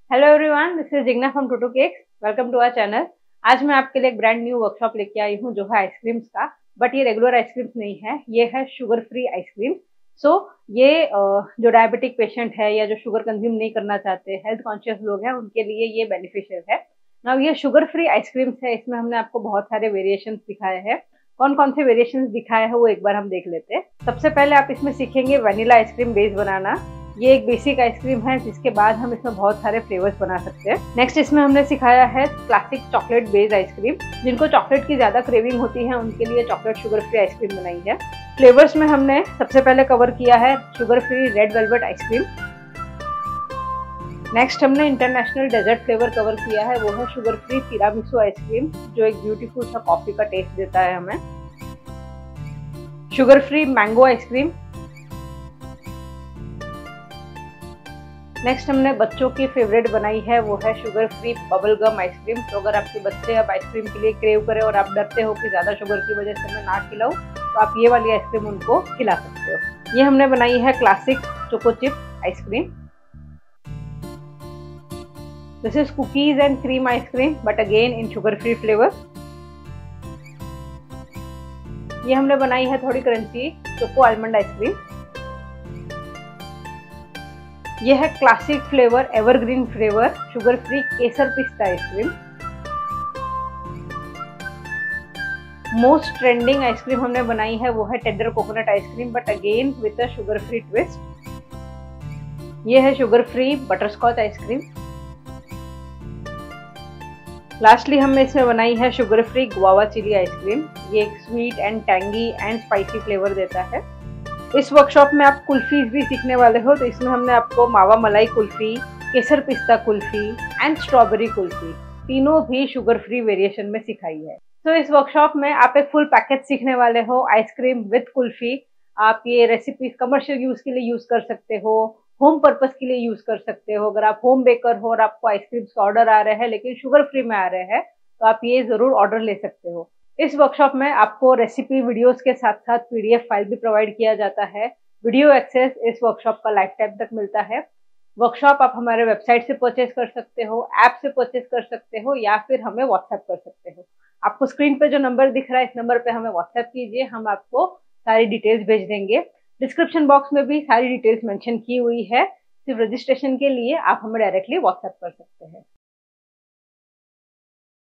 Hello everyone, this is Jigna from Tutu cakes. Welcome to our channel. आज मैं आपके लिए एक ब्रांड न्यू वर्कशॉप लेके आई हूँ जो है आइसक्रीम्स का। बट ये रेगुलर आइसक्रीम्स नहीं है, ये है शुगर फ्री आइसक्रीम। सो ये जो डायबिटिक पेशेंट है या जो शुगर कंज्यूम नहीं करना चाहते, हेल्थ कॉन्शियस लोग हैं, उनके लिए ये बेनिफिशियल है। नाउ ये शुगर फ्री आइसक्रीम्स है, इसमें हमने आपको बहुत सारे वेरिएशंस दिखाए हैं। कौन कौन से वेरिएशंस दिखाए हैं वो एक बार हम देख लेते हैं। सबसे पहले आप इसमें सीखेंगे वनीला आइसक्रीम बेस बनाना। ये एक बेसिक आइसक्रीम है जिसके बाद हम इसमें बहुत सारे फ्लेवर्स बना सकते हैं। नेक्स्ट इसमें हमने सिखाया है क्लासिक चॉकलेट बेस्ड आइसक्रीम। जिनको चॉकलेट की ज्यादा क्रेविंग होती है उनके लिए चॉकलेट शुगर फ्री आइसक्रीम बनाई है। फ्लेवर्स में हमने सबसे पहले कवर किया है sugar free red velvet ice cream. Next हमने इंटरनेशनल डेजर्ट फ्लेवर कवर किया है, वो है शुगर फ्री तिरामिसू आइसक्रीम, जो एक ब्यूटीफुल सा कॉफी का टेस्ट देता है हमें। Sugar free mango ice cream. Next हमने बच्चों की फेवरेट बनाई है, वो है sugar free bubble gum ice cream. तो अगर आपके बच्चे अब आइसक्रीम के लिए क्रेव करें और आप डरते हो कि ज्यादा शुगर की वजह से मैं ना खिलाऊं, तो आप ये वाली आइसक्रीम उनको खिला सकते हो। ये हमने बनाई है classic choco chip ice cream. This is cookies and cream ice cream but again in sugar free flavour. ये हमने बनाई है थोड़ी क्रंची चोको आलमंड आइसक्रीम। यह है classic flavour evergreen flavour sugar free केसर पिस्ता आइसक्रीम। मोस्ट ट्रेंडिंग आइसक्रीम हमने बनाई है वो है tender coconut ice cream but again with a sugar free twist. ये है sugar free butterscotch ice cream. Lastly हमने इसमें बनाई है sugar free guava chilli ice cream. ये एक sweet and tangy and spicy flavour देता है। इस वर्कशॉप में आप कुल्फीज भी सीखने वाले हो, तो इसमें हमने आपको मावा मलाई कुल्फी, केसर पिस्ता कुल्फी एंड स्ट्रॉबेरी कुल्फी तीनों भी शुगर फ्री वेरिएशन में सिखाई है। तो इस वर्कशॉप में आप एक फुल पैकेज सीखने वाले हो, आइसक्रीम विद कुल्फी। आप ये रेसिपीज कमर्शियल यूज के लिए यूज कर सकते हो, होम पर्पज के लिए यूज कर सकते हो। अगर आप होम बेकर हो और आपको आइसक्रीम्स का ऑर्डर आ रहे हैं लेकिन शुगर फ्री में आ रहे हैं, तो आप ये जरूर ऑर्डर ले सकते हो। इस वर्कशॉप में आपको रेसिपी वीडियोस के साथ साथ पीडीएफ फाइल भी प्रोवाइड किया जाता है। वीडियो एक्सेस इस वर्कशॉप का लाइफ टाइम तक मिलता है। वर्कशॉप आप हमारे वेबसाइट से परचेज कर सकते हो, ऐप से परचेज कर सकते हो या फिर हमें व्हाट्सएप कर सकते हो। आपको स्क्रीन पे जो नंबर दिख रहा है, इस नंबर पे हमें व्हाट्सएप कीजिए, हम आपको सारी डिटेल्स भेज देंगे। डिस्क्रिप्शन बॉक्स में भी सारी डिटेल्स मेंशन की हुई है। सिर्फ रजिस्ट्रेशन के लिए आप हमें डायरेक्टली व्हाट्सएप कर सकते हैं।